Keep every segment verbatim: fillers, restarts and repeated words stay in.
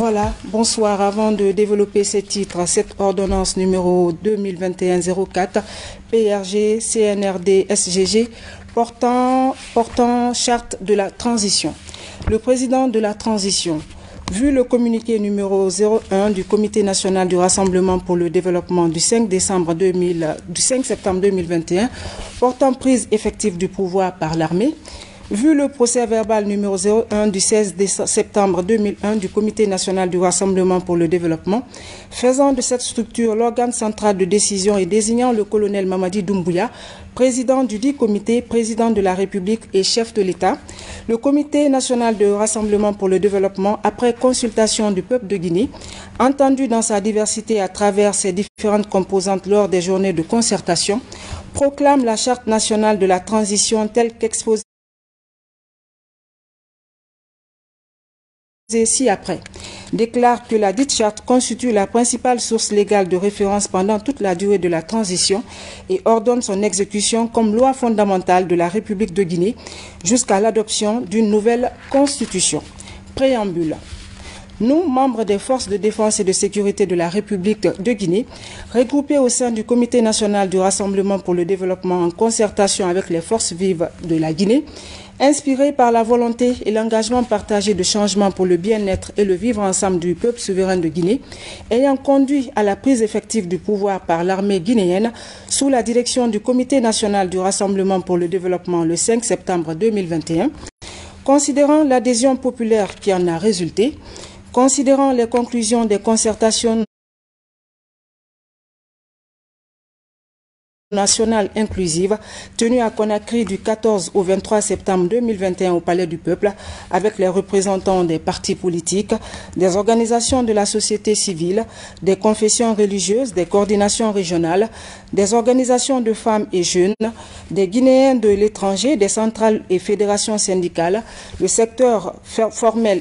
Voilà, bonsoir. Avant de développer ces titres, cette ordonnance numéro deux mille vingt et un zéro quatre P R G C N R D S G G portant, portant charte de la transition. Le président de la transition, vu le communiqué numéro zéro un du Comité national du Rassemblement pour le développement du cinq décembre deux mille, du cinq septembre deux mille vingt et un portant prise effective du pouvoir par l'armée, vu le procès verbal numéro zéro un du seize septembre deux mille un du Comité national du Rassemblement pour le développement, faisant de cette structure l'organe central de décision et désignant le colonel Mamadi Doumbouya, président du dit comité, président de la République et chef de l'État, le Comité national de Rassemblement pour le développement, après consultation du peuple de Guinée, entendu dans sa diversité à travers ses différentes composantes lors des journées de concertation, proclame la charte nationale de la transition telle qu'exposée ci-après, déclare que la dite charte constitue la principale source légale de référence pendant toute la durée de la transition et ordonne son exécution comme loi fondamentale de la République de Guinée jusqu'à l'adoption d'une nouvelle constitution. Préambule. Nous, membres des forces de défense et de sécurité de la République de Guinée, regroupés au sein du Comité national du Rassemblement pour le développement en concertation avec les forces vives de la Guinée, inspirés par la volonté et l'engagement partagé de changement pour le bien-être et le vivre ensemble du peuple souverain de Guinée, ayant conduit à la prise effective du pouvoir par l'armée guinéenne sous la direction du Comité national du Rassemblement pour le développement le cinq septembre deux mille vingt et un, considérant l'adhésion populaire qui en a résulté, considérant les conclusions des concertations nationale inclusive tenue à Conakry du quatorze au vingt-trois septembre deux mille vingt et un au Palais du Peuple avec les représentants des partis politiques, des organisations de la société civile, des confessions religieuses, des coordinations régionales, des organisations de femmes et jeunes, des Guinéens de l'étranger, des centrales et fédérations syndicales, le secteur formel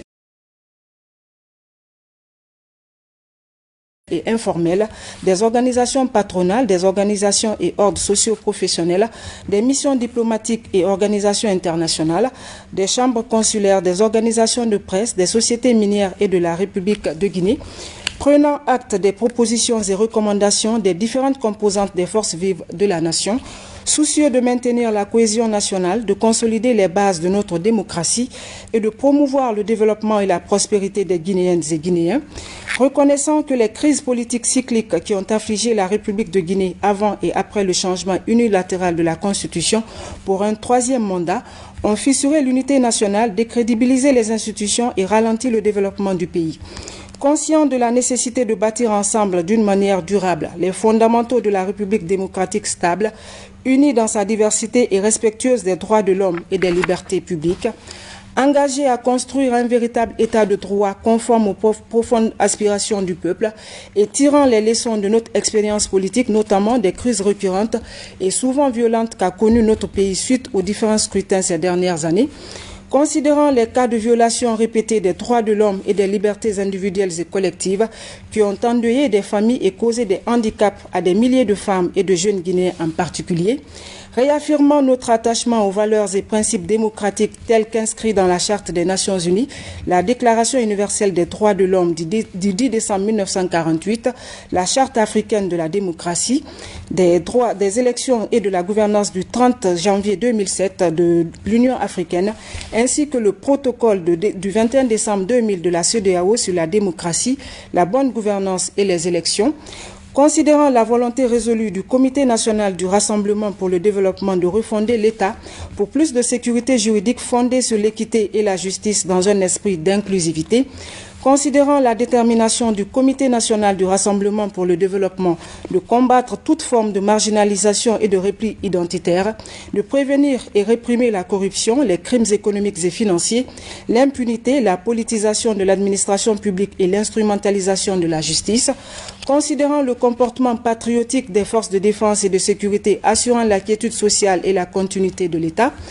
et informelles, des organisations patronales, des organisations et ordres socio-professionnels, des missions diplomatiques et organisations internationales, des chambres consulaires, des organisations de presse, des sociétés minières et de la République de Guinée, prenant acte des propositions et recommandations des différentes composantes des forces vives de la nation, soucieux de maintenir la cohésion nationale, de consolider les bases de notre démocratie et de promouvoir le développement et la prospérité des Guinéennes et Guinéens, reconnaissant que les crises politiques cycliques qui ont affligé la République de Guinée avant et après le changement unilatéral de la Constitution pour un troisième mandat ont fissuré l'unité nationale, décrédibilisé les institutions et ralenti le développement du pays. Conscient de la nécessité de bâtir ensemble d'une manière durable les fondamentaux de la République démocratique stable, unie dans sa diversité et respectueuse des droits de l'homme et des libertés publiques, engagée à construire un véritable état de droit conforme aux profondes aspirations du peuple et tirant les leçons de notre expérience politique, notamment des crises récurrentes et souvent violentes qu'a connues notre pays suite aux différents scrutins ces dernières années, considérant les cas de violation répétée des droits de l'homme et des libertés individuelles et collectives qui ont endeuillé des familles et causé des handicaps à des milliers de femmes et de jeunes Guinéens en particulier, réaffirmant notre attachement aux valeurs et principes démocratiques tels qu'inscrits dans la Charte des Nations Unies, la Déclaration universelle des droits de l'homme du dix décembre mille neuf cent quarante-huit, la Charte africaine de la démocratie, des droits des élections et de la gouvernance du trente janvier deux mille sept de l'Union africaine, ainsi que le protocole de, du vingt et un décembre deux mille de la C E D E A O sur la démocratie, la bonne gouvernance et les élections, considérant la volonté résolue du Comité national du Rassemblement pour le développement de refonder l'État pour plus de sécurité juridique fondée sur l'équité et la justice dans un esprit d'inclusivité, considérant la détermination du Comité national du Rassemblement pour le développement de combattre toute forme de marginalisation et de repli identitaire, de prévenir et réprimer la corruption, les crimes économiques et financiers, l'impunité, la politisation de l'administration publique et l'instrumentalisation de la justice, considérant le comportement patriotique des forces de défense et de sécurité assurant la quiétude sociale et la continuité de l'État,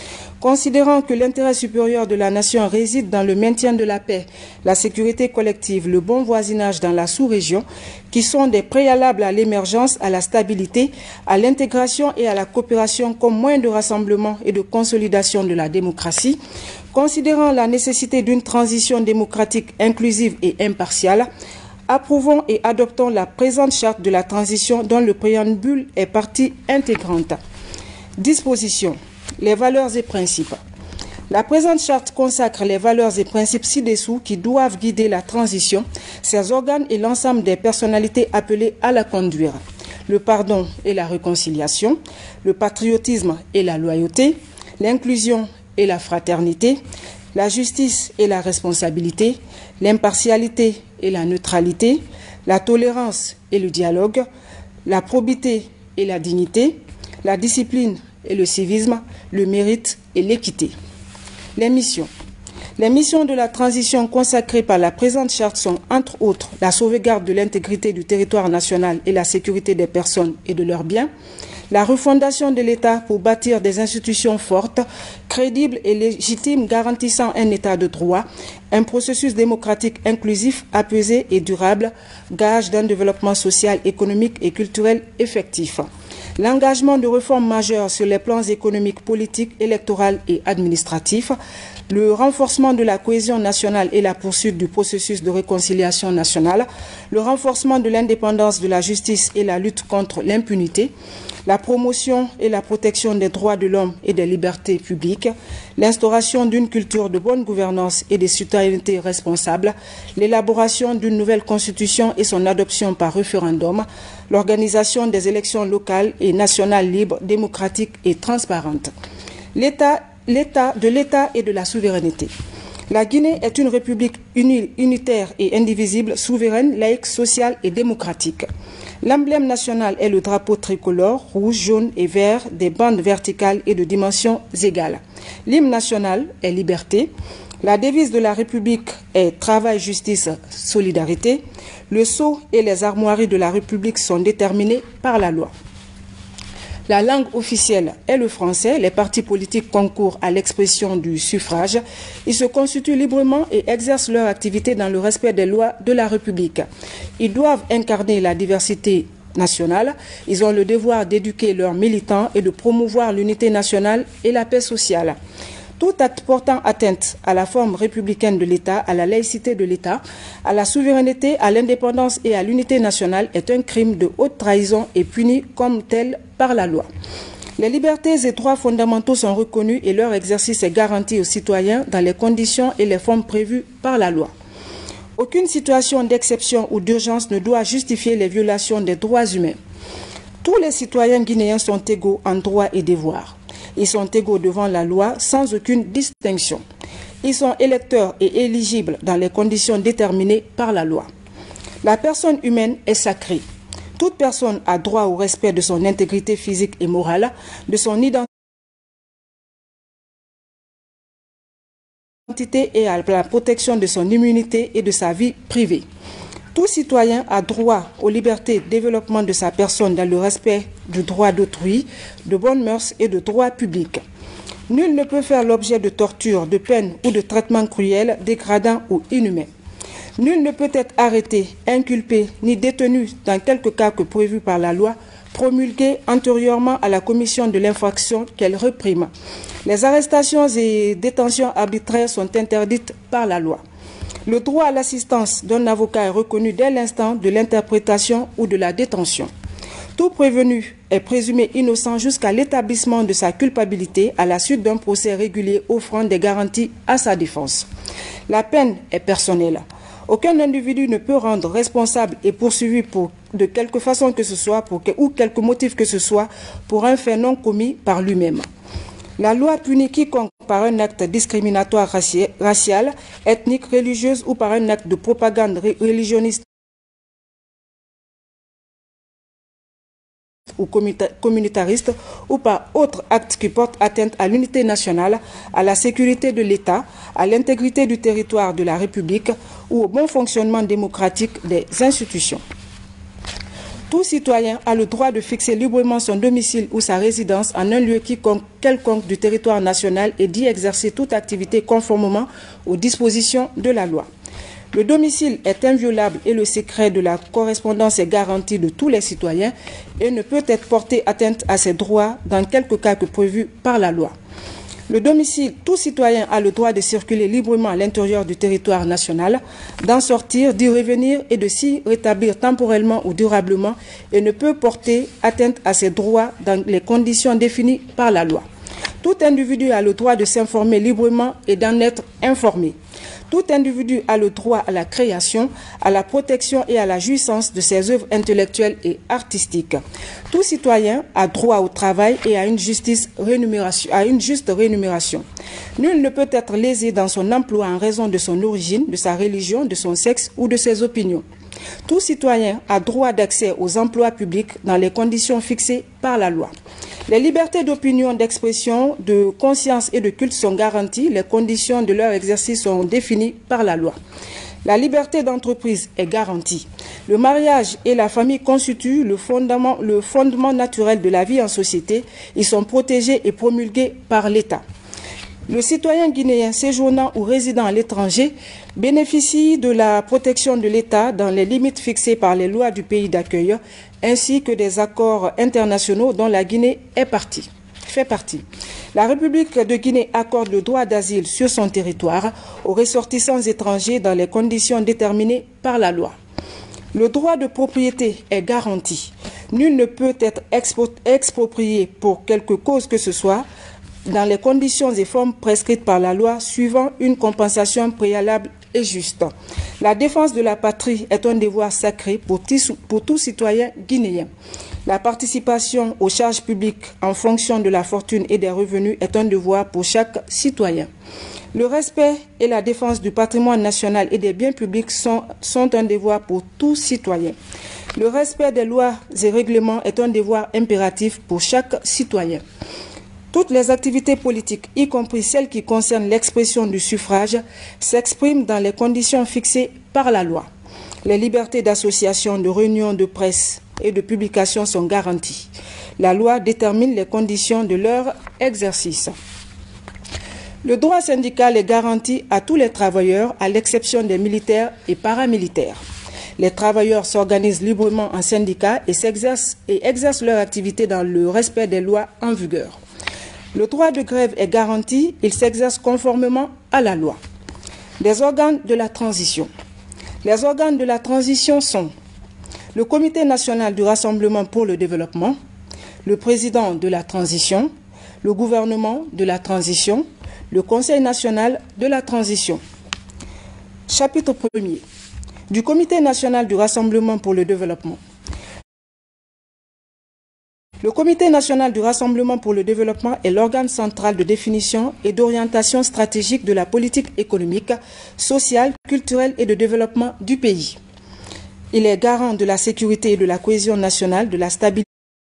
Considérant que l'intérêt supérieur de la nation réside dans le maintien de la paix, la sécurité collective, le bon voisinage dans la sous-région, qui sont des préalables à l'émergence, à la stabilité, à l'intégration et à la coopération comme moyen de rassemblement et de consolidation de la démocratie, considérant la nécessité d'une transition démocratique inclusive et impartiale, approuvons et adoptons la présente charte de la transition dont le préambule est partie intégrante. Disposition. Les valeurs et principes. La présente charte consacre les valeurs et principes ci-dessous qui doivent guider la transition, ses organes et l'ensemble des personnalités appelées à la conduire. Le pardon et la réconciliation, le patriotisme et la loyauté, l'inclusion et la fraternité, la justice et la responsabilité, l'impartialité et la neutralité, la tolérance et le dialogue, la probité et la dignité, la discipline et le civisme, le mérite et l'équité. Les missions. Les missions de la transition consacrées par la présente charte sont, entre autres, la sauvegarde de l'intégrité du territoire national et la sécurité des personnes et de leurs biens, la refondation de l'État pour bâtir des institutions fortes, crédibles et légitimes garantissant un État de droit, un processus démocratique inclusif, apaisé et durable, gage d'un développement social, économique et culturel effectif. L'engagement de réformes majeures sur les plans économiques, politiques, électoraux et administratifs, le renforcement de la cohésion nationale et la poursuite du processus de réconciliation nationale, le renforcement de l'indépendance de la justice et la lutte contre l'impunité, la promotion et la protection des droits de l'homme et des libertés publiques, l'instauration d'une culture de bonne gouvernance et de citoyenneté responsable, l'élaboration d'une nouvelle constitution et son adoption par référendum, l'organisation des élections locales et nationales libres, démocratiques et transparentes. L'État, l'État de l'État et de la souveraineté. La Guinée est une république uni, unitaire et indivisible, souveraine, laïque, sociale et démocratique. L'emblème national est le drapeau tricolore, rouge, jaune et vert, des bandes verticales et de dimensions égales. L'hymne national est liberté. La devise de la République est travail, justice, solidarité. Le sceau et les armoiries de la République sont déterminés par la loi. La langue officielle est le français. Les partis politiques concourent à l'expression du suffrage. Ils se constituent librement et exercent leur activité dans le respect des lois de la République. Ils doivent incarner la diversité nationale. Ils ont le devoir d'éduquer leurs militants et de promouvoir l'unité nationale et la paix sociale. Tout acte portant atteinte à la forme républicaine de l'État, à la laïcité de l'État, à la souveraineté, à l'indépendance et à l'unité nationale est un crime de haute trahison et puni comme tel par la loi. Les libertés et droits fondamentaux sont reconnus et leur exercice est garanti aux citoyens dans les conditions et les formes prévues par la loi. Aucune situation d'exception ou d'urgence ne doit justifier les violations des droits humains. Tous les citoyens guinéens sont égaux en droits et devoirs. Ils sont égaux devant la loi sans aucune distinction. Ils sont électeurs et éligibles dans les conditions déterminées par la loi. La personne humaine est sacrée. Toute personne a droit au respect de son intégrité physique et morale, de son identité et à la protection de son immunité et de sa vie privée. Tout citoyen a droit aux libertés de développement de sa personne dans le respect du droit d'autrui, de bonnes mœurs et de droits publics. Nul ne peut faire l'objet de torture, de peine ou de traitements cruels, dégradants ou inhumains. Nul ne peut être arrêté, inculpé ni détenu dans quelque cas que prévu par la loi promulguée antérieurement à la commission de l'infraction qu'elle réprime. Les arrestations et détentions arbitraires sont interdites par la loi. Le droit à l'assistance d'un avocat est reconnu dès l'instant de l'interprétation ou de la détention. Tout prévenu est présumé innocent jusqu'à l'établissement de sa culpabilité à la suite d'un procès régulier offrant des garanties à sa défense. La peine est personnelle. Aucun individu ne peut rendre responsable et poursuivi pour, de quelque façon que ce soit pour, ou quelque motif que ce soit pour un fait non commis par lui-même. La loi punit quiconque par un acte discriminatoire racial, ethnique, religieuse ou par un acte de propagande religionniste ou communautariste ou par autre acte qui porte atteinte à l'unité nationale, à la sécurité de l'État, à l'intégrité du territoire de la République ou au bon fonctionnement démocratique des institutions. Tout citoyen a le droit de fixer librement son domicile ou sa résidence en un lieu quiconque, quelconque du territoire national et d'y exercer toute activité conformément aux dispositions de la loi. Le domicile est inviolable et le secret de la correspondance est garanti de tous les citoyens et ne peut être porté atteinte à ses droits dans quelque cas que prévu par la loi. Le domicile, tout citoyen a le droit de circuler librement à l'intérieur du territoire national, d'en sortir, d'y revenir et de s'y rétablir temporellement ou durablement et ne peut porter atteinte à ses droits dans les conditions définies par la loi. Tout individu a le droit de s'informer librement et d'en être informé. Tout individu a le droit à la création, à la protection et à la jouissance de ses œuvres intellectuelles et artistiques. Tout citoyen a droit au travail et à une, justice rémunération, à une juste rémunération. Nul ne peut être lésé dans son emploi en raison de son origine, de sa religion, de son sexe ou de ses opinions. Tout citoyen a droit d'accès aux emplois publics dans les conditions fixées par la loi. Les libertés d'opinion, d'expression, de conscience et de culte sont garanties. Les conditions de leur exercice sont définies par la loi. La liberté d'entreprise est garantie. Le mariage et la famille constituent le fondement, le fondement naturel de la vie en société. Ils sont protégés et promulgués par l'État. Le citoyen guinéen séjournant ou résidant à l'étranger bénéficie de la protection de l'État dans les limites fixées par les lois du pays d'accueil, ainsi que des accords internationaux dont la Guinée est partie, fait partie. La République de Guinée accorde le droit d'asile sur son territoire aux ressortissants étrangers dans les conditions déterminées par la loi. Le droit de propriété est garanti. Nul ne peut être exproprié pour quelque cause que ce soit, dans les conditions et formes prescrites par la loi, suivant une compensation préalable et juste. La défense de la patrie est un devoir sacré pour, pour tout citoyen guinéen. La participation aux charges publiques en fonction de la fortune et des revenus est un devoir pour chaque citoyen. Le respect et la défense du patrimoine national et des biens publics sont, sont un devoir pour tout citoyen. Le respect des lois et règlements est un devoir impératif pour chaque citoyen. Toutes les activités politiques, y compris celles qui concernent l'expression du suffrage, s'expriment dans les conditions fixées par la loi. Les libertés d'association, de réunion, de presse et de publication sont garanties. La loi détermine les conditions de leur exercice. Le droit syndical est garanti à tous les travailleurs, à l'exception des militaires et paramilitaires. Les travailleurs s'organisent librement en syndicats et s'exercent et exercent leur activité dans le respect des lois en vigueur. Le droit de grève est garanti, il s'exerce conformément à la loi. Les organes de la transition. Les organes de la transition sont le Comité national du Rassemblement pour le développement, le président de la transition, le gouvernement de la transition, le Conseil national de la transition. Chapitre premier. Du Comité national du Rassemblement pour le développement. Le Comité national du Rassemblement pour le développement est l'organe central de définition et d'orientation stratégique de la politique économique, sociale, culturelle et de développement du pays. Il est garant de la sécurité et de la cohésion nationale, de la stabilité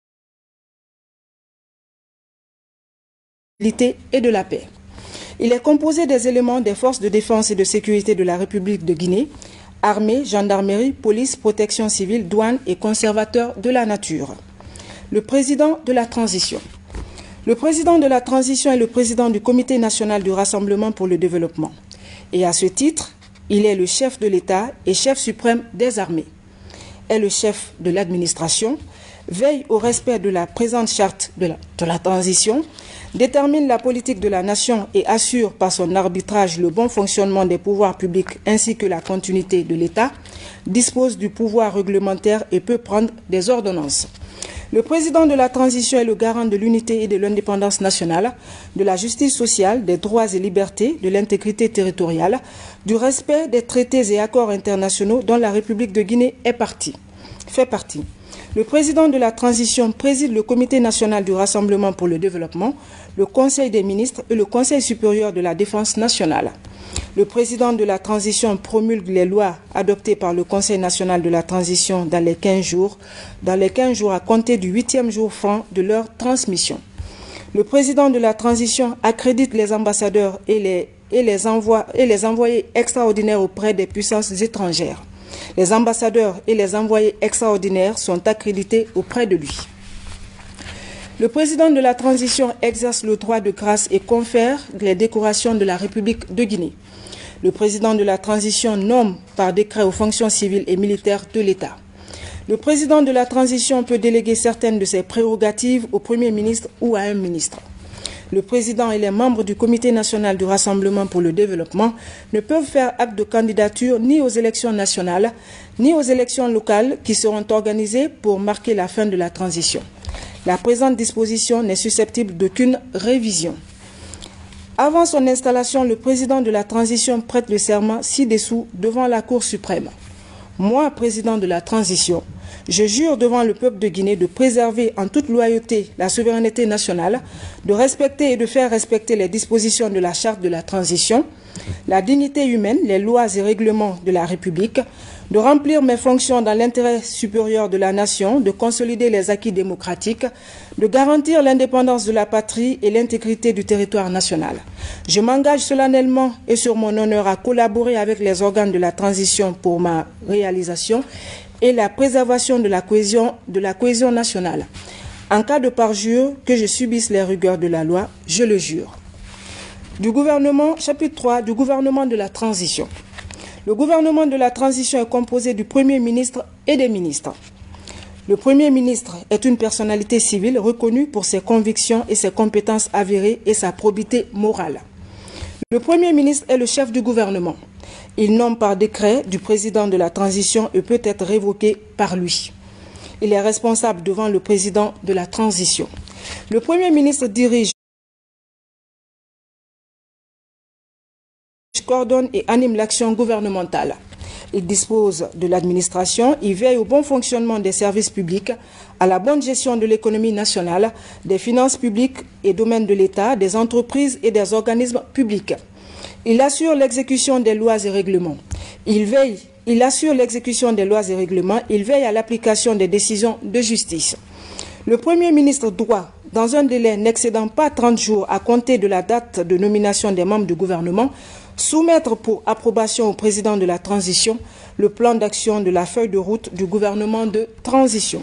et de la paix. Il est composé des éléments des forces de défense et de sécurité de la République de Guinée, armée, gendarmerie, police, protection civile, douane et conservateur de la nature. Le président de la transition. Le président de la transition est le président du Comité national du Rassemblement pour le développement. Et à ce titre, il est le chef de l'État et chef suprême des armées. Est le chef de l'administration, veille au respect de la présente charte de la, de la transition, détermine la politique de la nation et assure par son arbitrage le bon fonctionnement des pouvoirs publics ainsi que la continuité de l'État, dispose du pouvoir réglementaire et peut prendre des ordonnances. Le président de la transition est le garant de l'unité et de l'indépendance nationale, de la justice sociale, des droits et libertés, de l'intégrité territoriale, du respect des traités et accords internationaux dont la République de Guinée est partie, fait partie. Le président de la transition préside le Comité national du Rassemblement pour le développement, le Conseil des ministres et le Conseil supérieur de la défense nationale. Le président de la transition promulgue les lois adoptées par le Conseil national de la transition dans les quinze jours, dans les quinze jours à compter du huitième jour franc de leur transmission. Le président de la transition accrédite les ambassadeurs et les, et les, envois, et les envoyés extraordinaires auprès des puissances étrangères. Les ambassadeurs et les envoyés extraordinaires sont accrédités auprès de lui. Le président de la transition exerce le droit de grâce et confère les décorations de la République de Guinée. Le président de la transition nomme par décret aux fonctions civiles et militaires de l'État. Le président de la transition peut déléguer certaines de ses prérogatives au Premier ministre ou à un ministre. Le président et les membres du Comité national du Rassemblement pour le développement ne peuvent faire acte de candidature ni aux élections nationales, ni aux élections locales qui seront organisées pour marquer la fin de la transition. La présente disposition n'est susceptible d'aucune révision. Avant son installation, le président de la transition prête le serment ci-dessous devant la Cour suprême. Moi, président de la transition, je jure devant le peuple de Guinée de préserver en toute loyauté la souveraineté nationale, de respecter et de faire respecter les dispositions de la charte de la transition, la dignité humaine, les lois et règlements de la République, de remplir mes fonctions dans l'intérêt supérieur de la nation, de consolider les acquis démocratiques, de garantir l'indépendance de la patrie et l'intégrité du territoire national. Je m'engage solennellement et sur mon honneur à collaborer avec les organes de la transition pour ma réalisation et la préservation de la cohésion, de la cohésion nationale. En cas de parjure, que je subisse les rigueurs de la loi, je le jure. Du gouvernement, chapitre trois, du gouvernement de la transition. Le gouvernement de la transition est composé du Premier ministre et des ministres. Le Premier ministre est une personnalité civile reconnue pour ses convictions et ses compétences avérées et sa probité morale. Le Premier ministre est le chef du gouvernement. Il nomme par décret du président de la transition et peut être révoqué par lui. Il est responsable devant le président de la transition. Le Premier ministre dirige, coordonne et anime l'action gouvernementale. Il dispose de l'administration, il veille au bon fonctionnement des services publics, à la bonne gestion de l'économie nationale, des finances publiques et domaines de l'État, des entreprises et des organismes publics. Il assure l'exécution des lois et règlements. Il veille, il assure l'exécution des lois et règlements, il veille à l'application des décisions de justice. Le Premier ministre doit, dans un délai n'excédant pas trente jours à compter de la date de nomination des membres du gouvernement, soumettre pour approbation au président de la transition le plan d'action de la feuille de route du gouvernement de transition.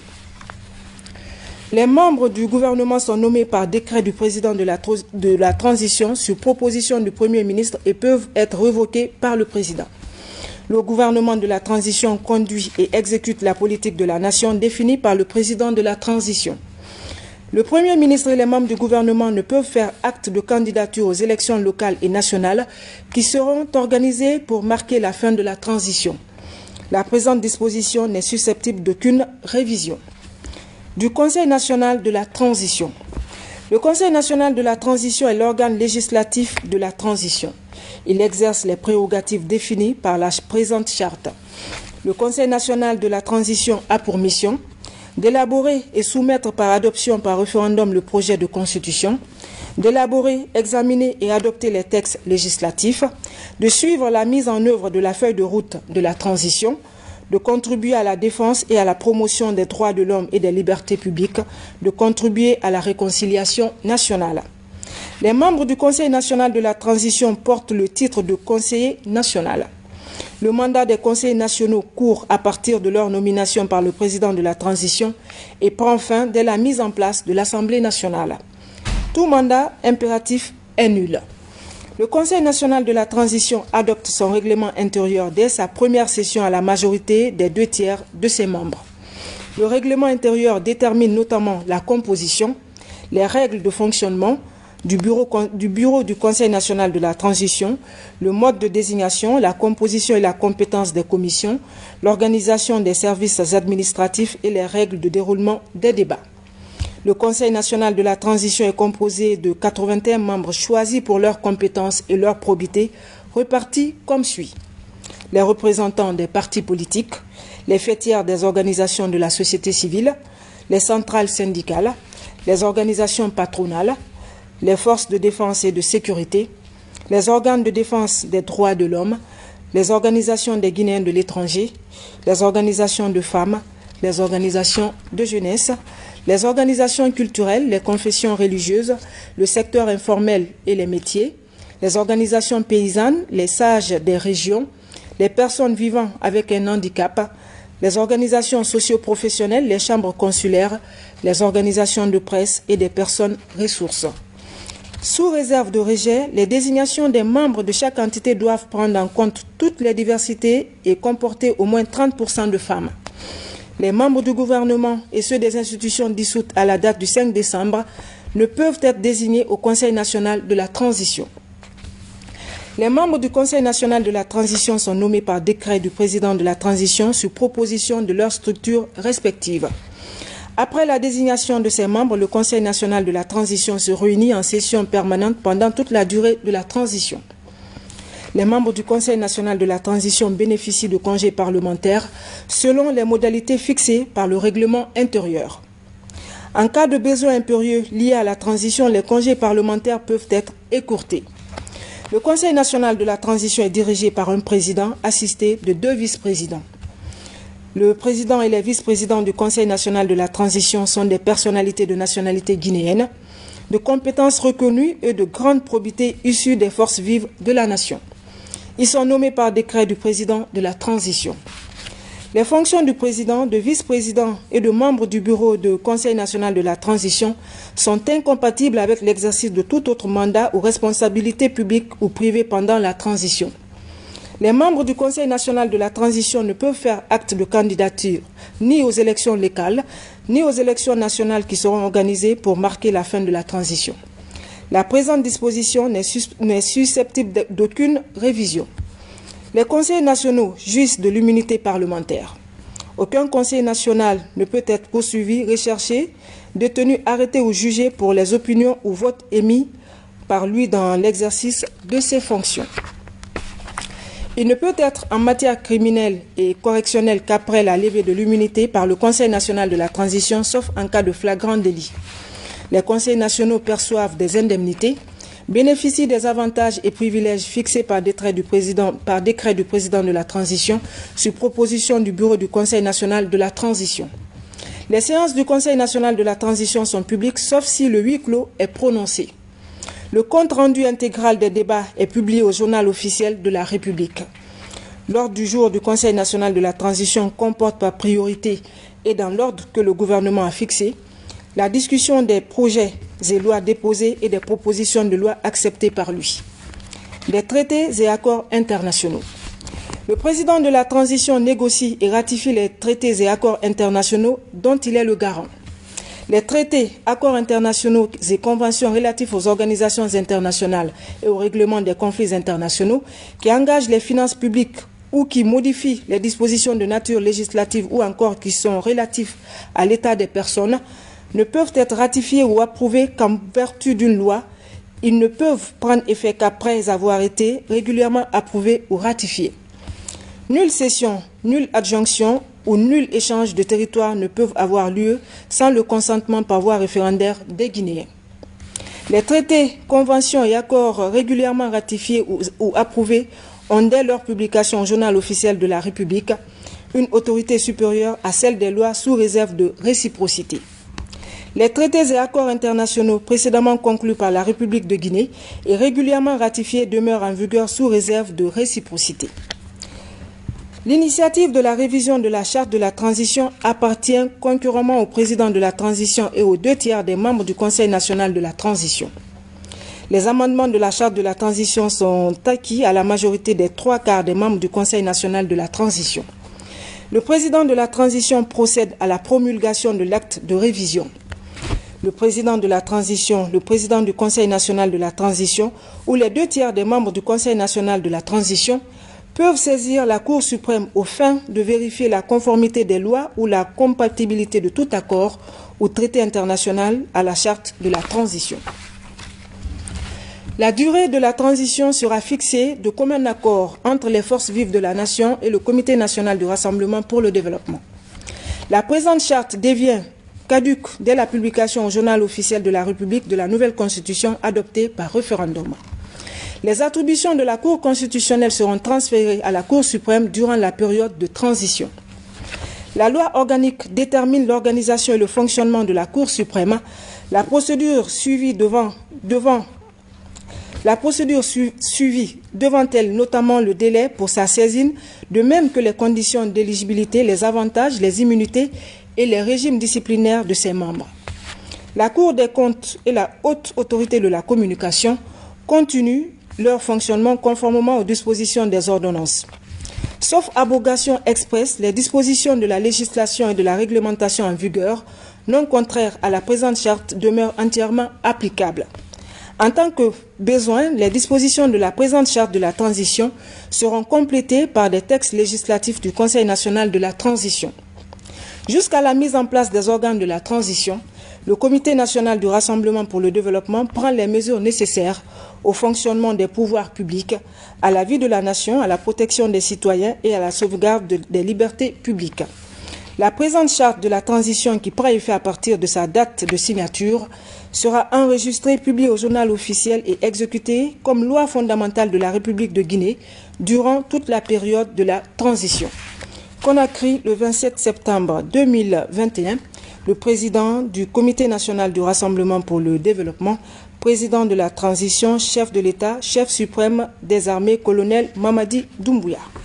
Les membres du gouvernement sont nommés par décret du président de la, de la transition sur proposition du Premier ministre et peuvent être révoqués par le président. Le gouvernement de la transition conduit et exécute la politique de la nation définie par le président de la transition. Le Premier ministre et les membres du gouvernement ne peuvent faire acte de candidature aux élections locales et nationales qui seront organisées pour marquer la fin de la transition. La présente disposition n'est susceptible d'aucune révision. Du Conseil national de la transition. Le Conseil national de la transition est l'organe législatif de la transition. Il exerce les prérogatives définies par la présente charte. Le Conseil national de la transition a pour mission d'élaborer et soumettre par adoption par référendum le projet de constitution, d'élaborer, examiner et adopter les textes législatifs, de suivre la mise en œuvre de la feuille de route de la transition, de contribuer à la défense et à la promotion des droits de l'homme et des libertés publiques, de contribuer à la réconciliation nationale. Les membres du Conseil national de la transition portent le titre de conseiller national. Le mandat des conseillers nationaux court à partir de leur nomination par le président de la transition et prend fin dès la mise en place de l'Assemblée nationale. Tout mandat impératif est nul. Le Conseil national de la transition adopte son règlement intérieur dès sa première session à la majorité des deux tiers de ses membres. Le règlement intérieur détermine notamment la composition, les règles de fonctionnement du bureau, du bureau du Conseil national de la transition, le mode de désignation, la composition et la compétence des commissions, l'organisation des services administratifs et les règles de déroulement des débats. Le Conseil national de la transition est composé de quatre-vingt-un membres choisis pour leurs compétences et leur probité, répartis comme suit. Les représentants des partis politiques, les fêtières des organisations de la société civile, les centrales syndicales, les organisations patronales, les forces de défense et de sécurité, les organes de défense des droits de l'homme, les organisations des Guinéens de l'étranger, les organisations de femmes, les organisations de jeunesse, les organisations culturelles, les confessions religieuses, le secteur informel et les métiers, les organisations paysannes, les sages des régions, les personnes vivant avec un handicap, les organisations socio-professionnelles, les chambres consulaires, les organisations de presse et des personnes ressources. Sous réserve de rejet, les désignations des membres de chaque entité doivent prendre en compte toutes les diversités et comporter au moins trente pour cent de femmes. Les membres du gouvernement et ceux des institutions dissoutes à la date du cinq décembre ne peuvent être désignés au Conseil national de la transition. Les membres du Conseil national de la transition sont nommés par décret du président de la transition sur proposition de leurs structures respectives. Après la désignation de ces membres, le Conseil national de la transition se réunit en session permanente pendant toute la durée de la transition. Les membres du Conseil national de la transition bénéficient de congés parlementaires selon les modalités fixées par le règlement intérieur. En cas de besoin impérieux lié à la transition, les congés parlementaires peuvent être écourtés. Le Conseil national de la transition est dirigé par un président assisté de deux vice-présidents. Le président et les vice-présidents du Conseil national de la transition sont des personnalités de nationalité guinéenne, de compétences reconnues et de grande probité issues des forces vives de la nation. Ils sont nommés par décret du président de la transition. Les fonctions du président, de vice-président et de membres du bureau du Conseil national de la transition sont incompatibles avec l'exercice de tout autre mandat ou responsabilité publique ou privée pendant la transition. Les membres du Conseil national de la transition ne peuvent faire acte de candidature ni aux élections locales, ni aux élections nationales qui seront organisées pour marquer la fin de la transition. La présente disposition n'est susceptible d'aucune révision. Les conseils nationaux jouissent de l'immunité parlementaire. Aucun conseil national ne peut être poursuivi, recherché, détenu, arrêté ou jugé pour les opinions ou votes émis par lui dans l'exercice de ses fonctions. Il ne peut être en matière criminelle et correctionnelle qu'après la levée de l'immunité par le Conseil national de la transition, sauf en cas de flagrant délit. Les conseils nationaux perçoivent des indemnités, bénéficient des avantages et privilèges fixés par décret du président, par décret du président de la transition sur proposition du bureau du Conseil national de la transition. Les séances du Conseil national de la transition sont publiques sauf si le huis clos est prononcé. Le compte rendu intégral des débats est publié au journal officiel de la République. L'ordre du jour du Conseil national de la transition comporte par priorité et dans l'ordre que le gouvernement a fixé la discussion des projets et lois déposés et des propositions de loi acceptées par lui. Des traités et accords internationaux. Le président de la transition négocie et ratifie les traités et accords internationaux dont il est le garant. Les traités, accords internationaux et conventions relatifs aux organisations internationales et au règlement des conflits internationaux qui engagent les finances publiques ou qui modifient les dispositions de nature législative ou encore qui sont relatifs à l'état des personnes ne peuvent être ratifiés ou approuvés qu'en vertu d'une loi. Ils ne peuvent prendre effet qu'après avoir été régulièrement approuvés ou ratifiés. Nulle cession, nulle adjonction ou nul échange de territoire ne peuvent avoir lieu sans le consentement par voie référendaire des Guinéens. Les traités, conventions et accords régulièrement ratifiés ou, ou approuvés ont dès leur publication au journal officiel de la République une autorité supérieure à celle des lois sous réserve de réciprocité. Les traités et accords internationaux précédemment conclus par la République de Guinée et régulièrement ratifiés demeurent en vigueur sous réserve de réciprocité. L'initiative de la révision de la charte de la transition appartient concurremment au président de la transition et aux deux tiers des membres du Conseil national de la transition. Les amendements de la charte de la transition sont acquis à la majorité des trois quarts des membres du Conseil national de la transition. Le président de la transition procède à la promulgation de l'acte de révision. Le président de la transition, le président du Conseil national de la transition ou les deux tiers des membres du Conseil national de la transition peuvent saisir la Cour suprême aux fins de vérifier la conformité des lois ou la compatibilité de tout accord ou traité international à la charte de la transition. La durée de la transition sera fixée de commun accord entre les forces vives de la nation et le Comité national du Rassemblement pour le développement. La présente charte devient caduque dès la publication au journal officiel de la République de la nouvelle constitution adoptée par référendum. Les attributions de la Cour constitutionnelle seront transférées à la Cour suprême durant la période de transition. La loi organique détermine l'organisation et le fonctionnement de la Cour suprême, la procédure suivie devant, devant La procédure su suivie devant elle notamment le délai pour sa saisine, de même que les conditions d'éligibilité, les avantages, les immunités et les régimes disciplinaires de ses membres. La Cour des comptes et la Haute Autorité de la Communication continuent leur fonctionnement conformément aux dispositions des ordonnances. Sauf abrogation expresse, les dispositions de la législation et de la réglementation en vigueur, non contraires à la présente charte, demeurent entièrement applicables. En tant que besoin, les dispositions de la présente charte de la transition seront complétées par des textes législatifs du Conseil national de la transition. Jusqu'à la mise en place des organes de la transition, le Comité national du Rassemblement pour le développement prend les mesures nécessaires au fonctionnement des pouvoirs publics, à la vie de la nation, à la protection des citoyens et à la sauvegarde de, des libertés publiques. La présente charte de la transition, qui prend effet à partir de sa date de signature, sera enregistrée, publiée au journal officiel et exécutée comme loi fondamentale de la République de Guinée durant toute la période de la transition. Conakry, le vingt-sept septembre deux mille vingt et un, le président du Comité national du Rassemblement pour le développement, président de la transition, chef de l'État, chef suprême des armées, colonel Mamadi Doumbouya.